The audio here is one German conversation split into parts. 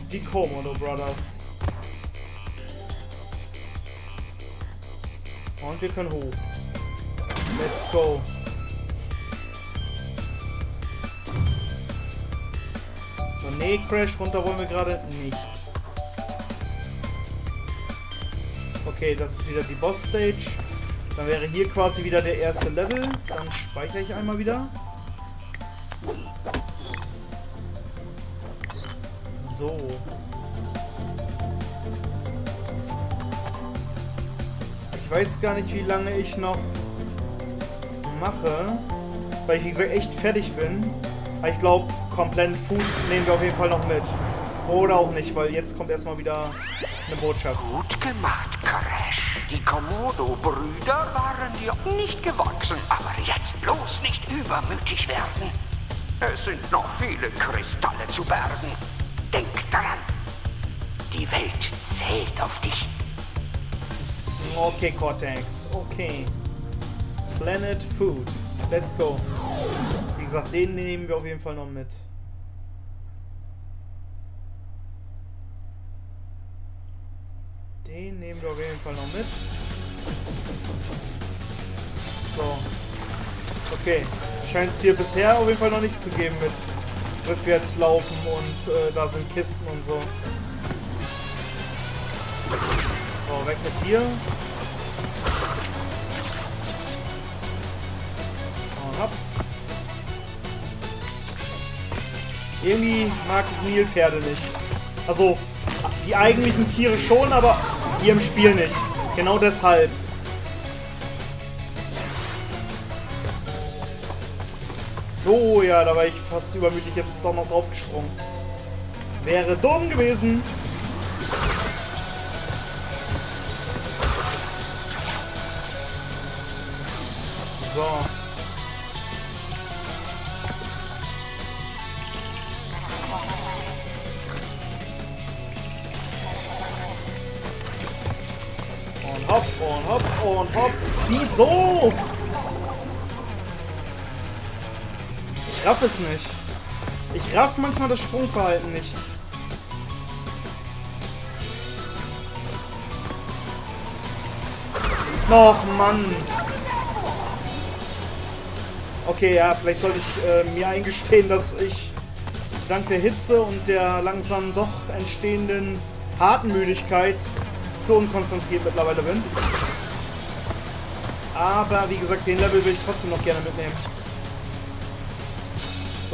die Komodo Brothers. Und wir können hoch. Let's go. So, nee, Crash, runter wollen wir gerade nicht. Okay, das ist wieder die Boss-Stage. Dann wäre hier quasi wieder der erste Level. Dann speichere ich einmal wieder. So. Ich weiß gar nicht, wie lange ich noch mache, weil ich, wie gesagt, echt fertig bin. Aber ich glaube, kompletten Food nehmen wir auf jeden Fall noch mit. Oder auch nicht, weil jetzt kommt erstmal wieder eine Botschaft. Gut gemacht, Crash. Die Komodo-Brüder waren dir nicht gewachsen. Aber jetzt bloß nicht übermütig werden. Es sind noch viele Kristalle zu bergen. Denk daran. Die Welt zählt auf dich. Okay, Cortex. Okay. Planet Food. Let's go. Wie gesagt, den nehmen wir auf jeden Fall noch mit. Den nehmen wir auf jeden Fall noch mit. So. Okay. Scheint es hier bisher auf jeden Fall noch nichts zu geben mit rückwärts laufen und da sind Kisten und so. So, weg mit dir. Und ab. Irgendwie mag ich Nilpferde nicht. Also, die eigentlichen Tiere schon, aber hier im Spiel nicht. Genau deshalb. Oh ja, da war ich fast übermütig jetzt doch noch drauf gesprungen. Wäre dumm gewesen. So. Und hopp, und hopp, und hopp. Wieso? Ich raff es nicht. Ich raff manchmal das Sprungverhalten nicht. Och, Mann. Okay, ja, vielleicht sollte ich mir eingestehen, dass ich dank der Hitze und der langsam doch entstehenden Atemmüdigkeit zu unkonzentriert mittlerweile bin. Aber wie gesagt, den Level will ich trotzdem noch gerne mitnehmen. So.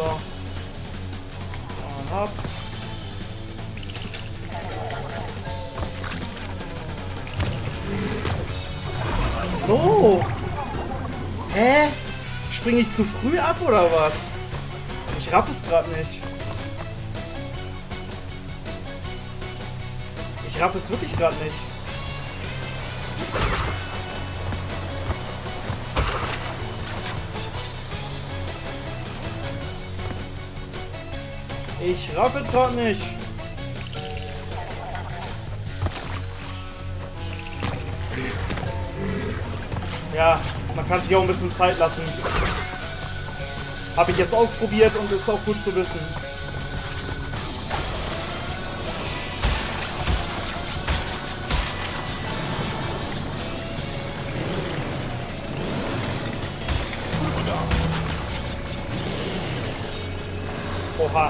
Und hopp. Wieso? Hä? Springe ich zu früh ab oder was? Ich raff es gerade nicht. Ich raff es wirklich gerade nicht. Ich raff es gerade nicht. Ja, man kann sich auch ein bisschen Zeit lassen. Habe ich jetzt ausprobiert und ist auch gut zu wissen. Oha.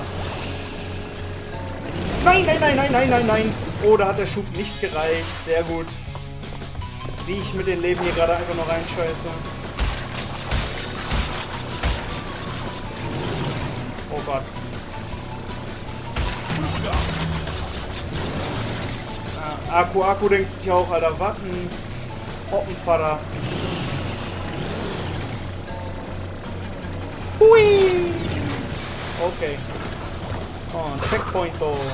Nein, nein, nein, nein, nein, nein, nein. Oh, da hat der Schub nicht gereicht. Sehr gut. Wie ich mit den Leben hier gerade einfach noch reinscheiße. Oh Gott. Akku denkt sich auch, Alter, was ein Oppenvater. Hui! Okay. Und Checkpoint.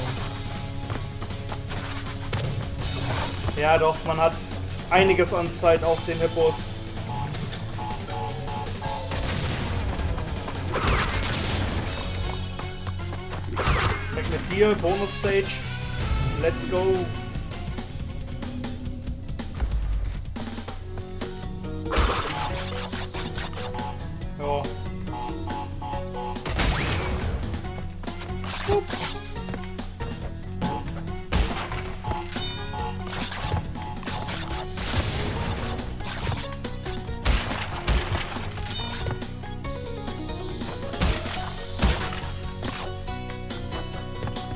Ja doch, man hat einiges an Zeit auf den Hippos. Weg mit dir, Bonus Stage. Let's go. Ja.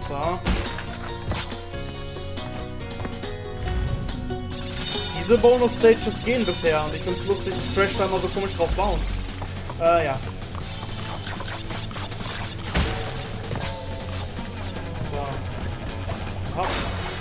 So. Diese Bonus-Stages gehen bisher und ich finde es lustig, dass Crash da immer so komisch drauf bounce. Ja. So. Hopp.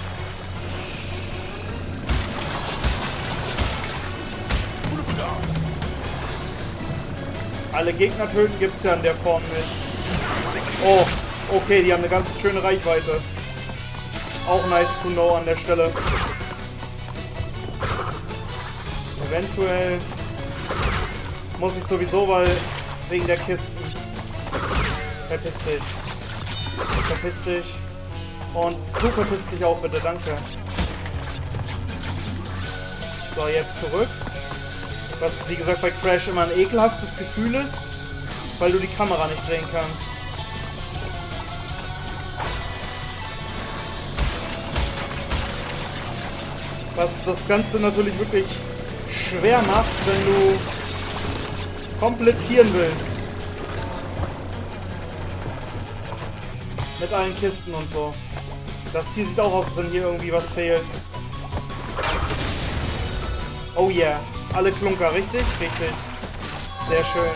Alle Gegner töten gibt's ja in der Form nicht. Oh, okay, die haben eine ganz schöne Reichweite. Auch nice to know an der Stelle. Eventuell muss ich sowieso, weil wegen der Kisten. Verpiss dich. Verpiss dich. Und du verpiss dich auch bitte, danke. So, jetzt zurück. Was, wie gesagt, bei Crash immer ein ekelhaftes Gefühl ist, weil du die Kamera nicht drehen kannst. Was das Ganze natürlich wirklich schwer macht, wenn du komplettieren willst. Mit allen Kisten und so. Das hier sieht auch aus, als wenn hier irgendwie was fehlt. Oh yeah. Alle Klunker, richtig? Richtig. Sehr schön.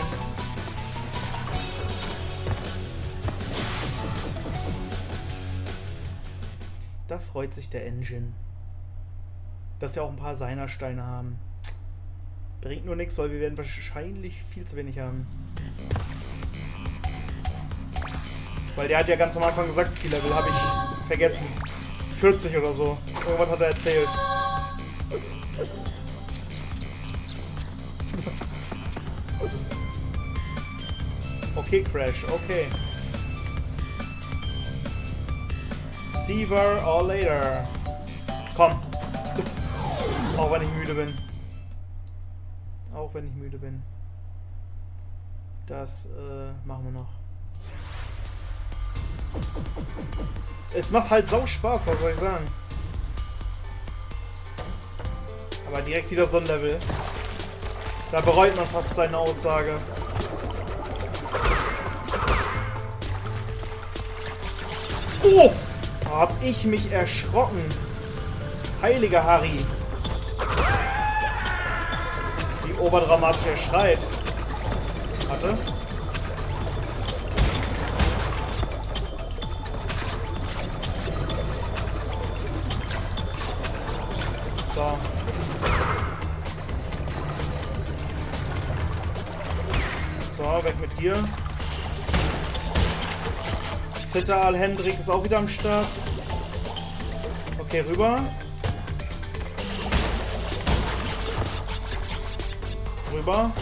Da freut sich der Engine. Dass wir auch ein paar Seiner-Steine haben. Bringt nur nichts, weil wir werden wahrscheinlich viel zu wenig haben. Weil der hat ja ganz am Anfang gesagt, wie viel Level habe ich vergessen. 40 oder so. Irgendwas hat er erzählt. Okay, Crash, okay. See you all later. Komm. Auch wenn ich müde bin. Auch wenn ich müde bin. Das machen wir noch. Es macht halt sau Spaß, was soll ich sagen. Aber direkt wieder so ein Level. Da bereut man fast seine Aussage. Oh! Hab ich mich erschrocken. Heiliger Harry. Wie oberdramatisch er schreit. Warte. So. So, weg mit dir. Zitter Hendrik ist auch wieder am Start. Okay, rüber. Rüber.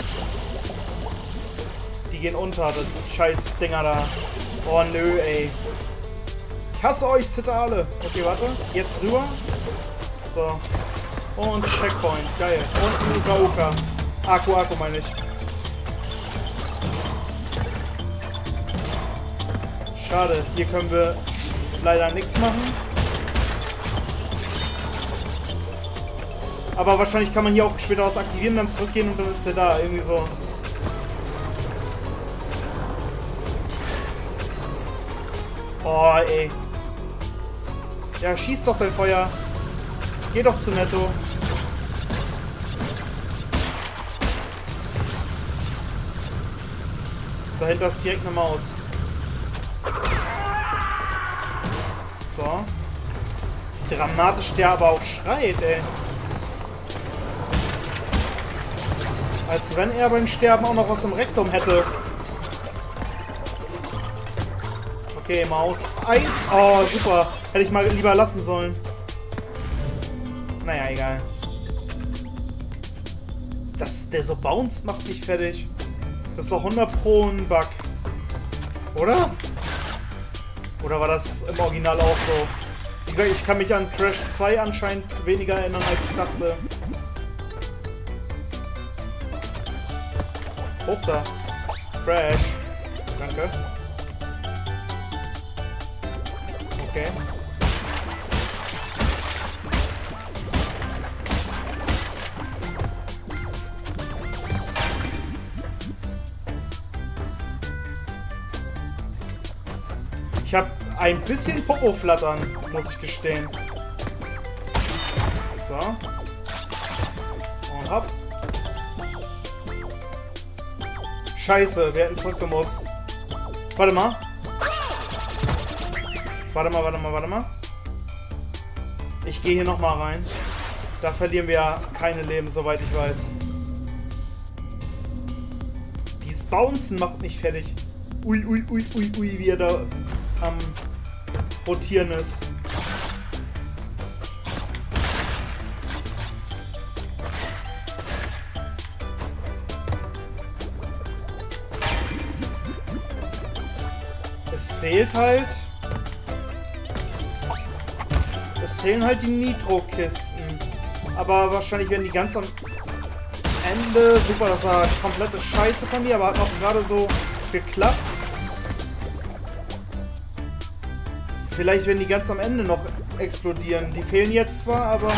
Die gehen unter, das scheiß Dinger da. Oh nö, ey. Ich hasse euch, Zittale. Okay, warte. Jetzt rüber. So. Und Checkpoint. Geil. Und Uka Uka. Aku meine ich. Schade, hier können wir leider nichts machen. Aber wahrscheinlich kann man hier auch später was aktivieren, dann zurückgehen und dann ist der da. Irgendwie so. Oh, ey. Ja, schieß doch dein Feuer. Geh doch zu Netto. Dahinter ist direkt eine Maus. So. Dramatisch der aber auch schreit, ey. Als wenn er beim Sterben auch noch was im Rektum hätte. Okay, Maus 1. Oh, super. Hätte ich mal lieber lassen sollen. Naja, egal. Dass der so bounced, macht mich fertig. Das ist doch 100 Pro ein Bug. Oder? Oder war das im Original auch so? Wie gesagt, ich kann mich an Crash 2 anscheinend weniger erinnern, als ich dachte. Hoch da. Crash. Danke. Okay. Ich habe ein bisschen Popo flattern, muss ich gestehen. So. Und hopp. Scheiße, wir hätten zurückgemusst. Warte mal. Warte mal. Ich gehe hier nochmal rein. Da verlieren wir ja keine Leben, soweit ich weiß. Dieses Bouncen macht mich fertig. Ui, wie er da am Rotieren ist. Es fehlt halt... Es fehlen halt die Nitro-Kisten. Aber wahrscheinlich werden die ganz am Ende... Super, das war komplette Scheiße von mir, aber hat auch gerade so geklappt. Vielleicht werden die ganz am Ende noch explodieren. Die fehlen jetzt zwar, aber...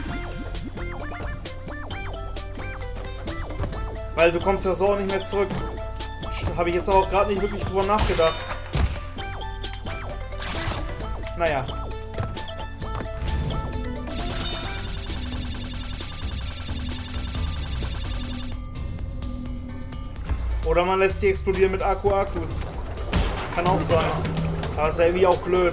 Weil du kommst ja so auch nicht mehr zurück. Habe ich jetzt auch gerade nicht wirklich drüber nachgedacht. Naja. Oder man lässt die explodieren mit Akkus. Kann auch sein. Aber ist ja irgendwie auch blöd.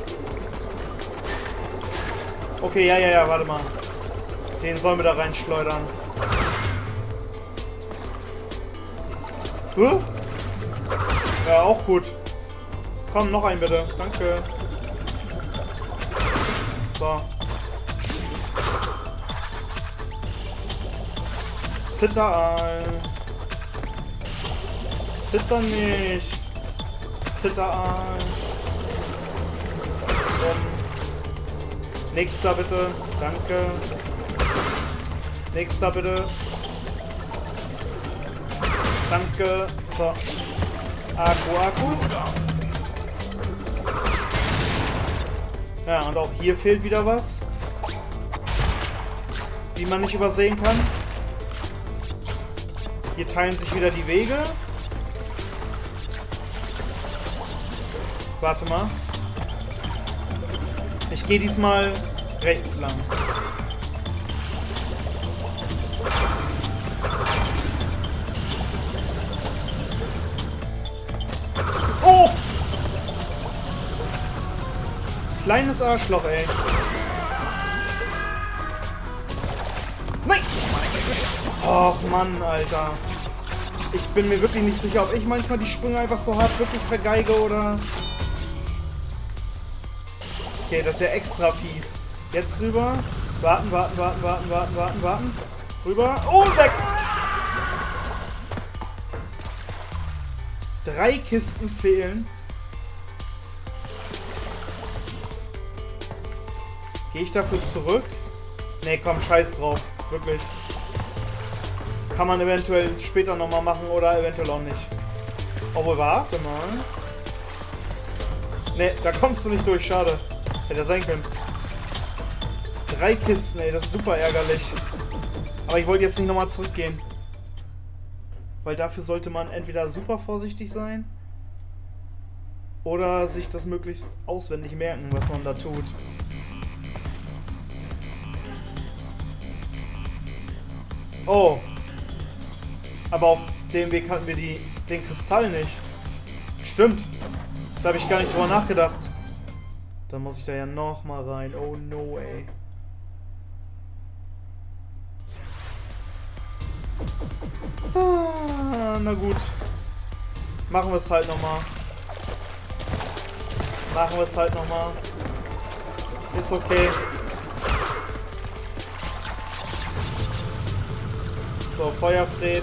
Okay, ja, warte mal. Den sollen wir da reinschleudern. Huh? Ja, auch gut. Komm, noch einen bitte. Danke. So. Zitter ein. Zitter nicht. Zitter ein. Nächster bitte. Danke. Nächster bitte. Danke. So. Akku. Ja, und auch hier fehlt wieder was. Die man nicht übersehen kann. Hier teilen sich wieder die Wege. Warte mal. Ich gehe diesmal rechts lang. Oh! Kleines Arschloch, ey. Nein! Och Mann, Alter. Ich bin mir wirklich nicht sicher, ob ich manchmal die Sprünge einfach so hart wirklich vergeige oder... Okay, das ist ja extra fies. Jetzt rüber. Warten. Rüber. Oh, weg! 3 Kisten fehlen. Gehe ich dafür zurück? Ne, komm, scheiß drauf. Wirklich. Kann man eventuell später nochmal machen oder eventuell auch nicht. Obwohl, warte mal. Ne, da kommst du nicht durch, schade. Hätte ja sein können. 3 Kisten, ey, das ist super ärgerlich. Aber ich wollte jetzt nicht nochmal zurückgehen. Weil dafür sollte man entweder super vorsichtig sein oder sich das möglichst auswendig merken, was man da tut. Oh. Aber auf dem Weg hatten wir den Kristall nicht. Stimmt. Da habe ich gar nicht drüber nachgedacht. Dann muss ich da ja noch mal rein. Oh no, ey. Ah, na gut. Machen wir es halt nochmal. Ist okay. So, Feuerfred.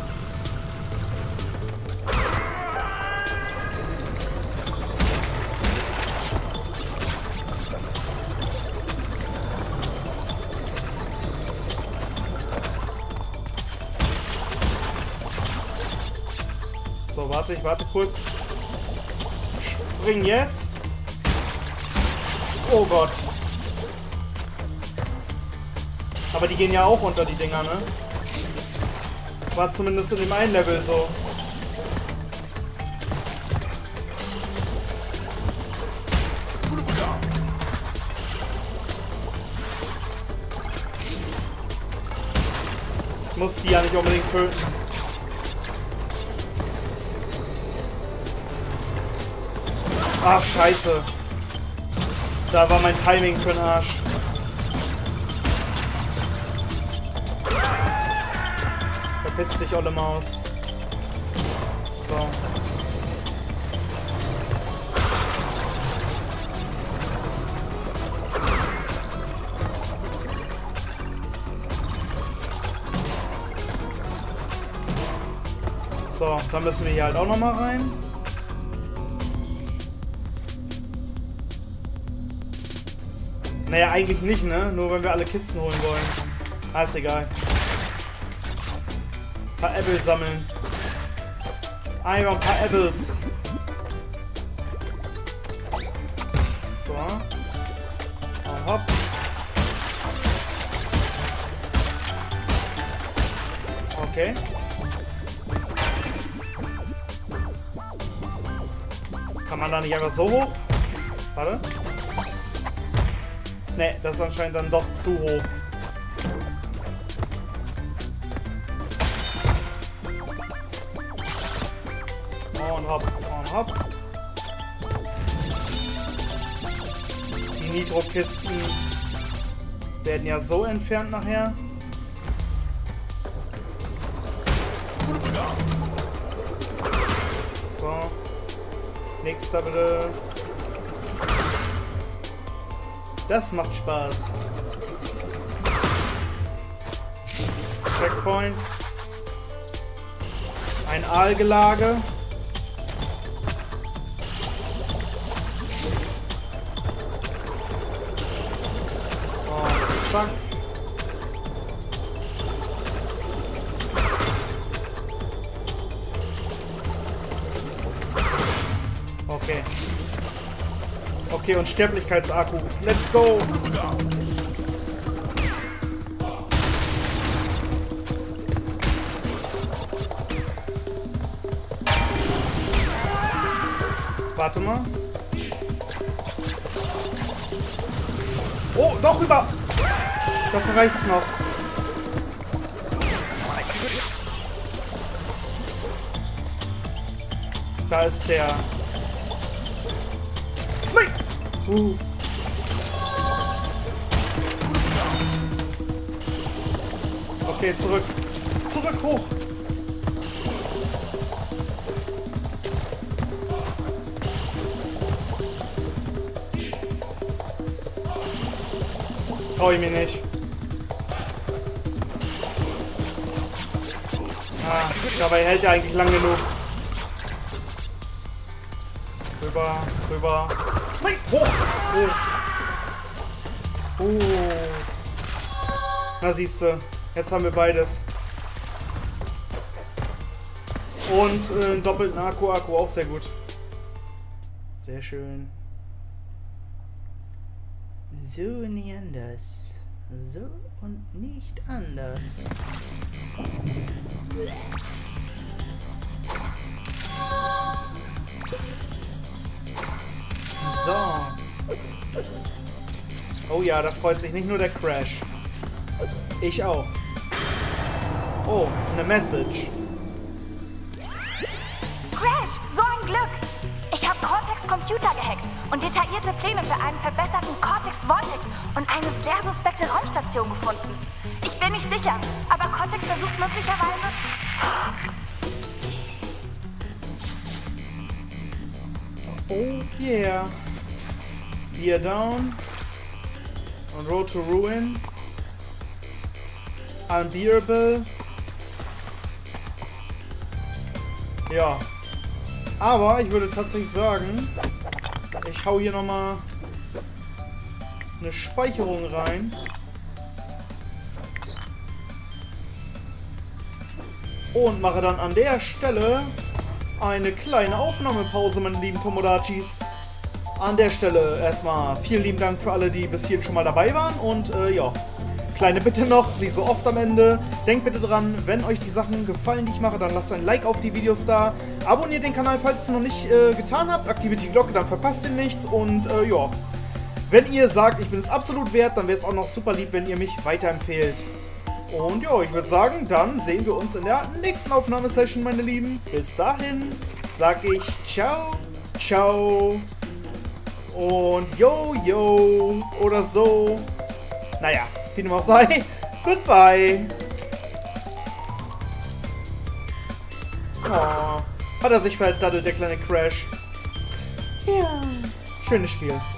So, warte, ich warte kurz. Spring jetzt. Oh Gott. Aber die gehen ja auch unter die Dinger, ne? War zumindest in dem einen Level so. Ich muss die ja nicht unbedingt töten. Ach, scheiße. Da war mein Timing für den Arsch. Verpiss dich, olle Maus. So. So, dann müssen wir hier halt auch nochmal rein. Naja, eigentlich nicht, ne? Nur wenn wir alle Kisten holen wollen. Ah, ist egal. Ein paar Apples sammeln. Einfach ein paar Apples. So. Und hopp. Okay. Kann man da nicht einfach so hoch? Warte. Ne, das ist anscheinend dann doch zu hoch. Und hopp, und hopp. Die Nitro-Kisten werden ja so entfernt nachher. So. Nächster bitte. Das macht Spaß. Checkpoint. Ein Aalgelage. Und zack. Okay. Okay, Unsterblichkeitsakku. Let's go! Warte mal. Oh, doch rüber! Dafür reicht's noch. Da ist der... Okay, zurück. Zurück, hoch. Trau ich mir nicht. Ah, dabei hält er eigentlich lang genug. Rüber, rüber. Nein, hoch. Oh. Na siehste, jetzt haben wir beides. Und einen doppelten Akku auch sehr gut. Sehr schön. So nie anders. So und nicht anders. So. Oh ja, da freut sich nicht nur der Crash. Ich auch. Oh, eine Message. Crash, so ein Glück! Ich habe Cortex Computer gehackt und detaillierte Pläne für einen verbesserten Cortex Vortex und eine sehr suspekte Raumstation gefunden. Ich bin nicht sicher, aber Cortex versucht möglicherweise... Oh yeah. Gear down. On road to ruin. Unbearable. Ja. Aber ich würde tatsächlich sagen, ich hau hier nochmal eine Speicherung rein. Und mache dann an der Stelle eine kleine Aufnahmepause, meine lieben Tomodachis. An der Stelle erstmal vielen lieben Dank für alle, die bis hierhin schon mal dabei waren. Und ja, kleine Bitte noch, wie so oft am Ende. Denkt bitte dran, wenn euch die Sachen gefallen, die ich mache, dann lasst ein Like auf die Videos da. Abonniert den Kanal, falls ihr es noch nicht getan habt. Aktiviert die Glocke, dann verpasst ihr nichts. Und ja, wenn ihr sagt, ich bin es absolut wert, dann wäre es auch noch super lieb, wenn ihr mich weiterempfehlt. Und ja, ich würde sagen, dann sehen wir uns in der nächsten Aufnahmesession, meine Lieben. Bis dahin sage ich ciao, ciao und yo oder so. Naja, wie dem auch sei. Goodbye. Oh, hat er sich verdaddelt, der kleine Crash. Ja, schönes Spiel.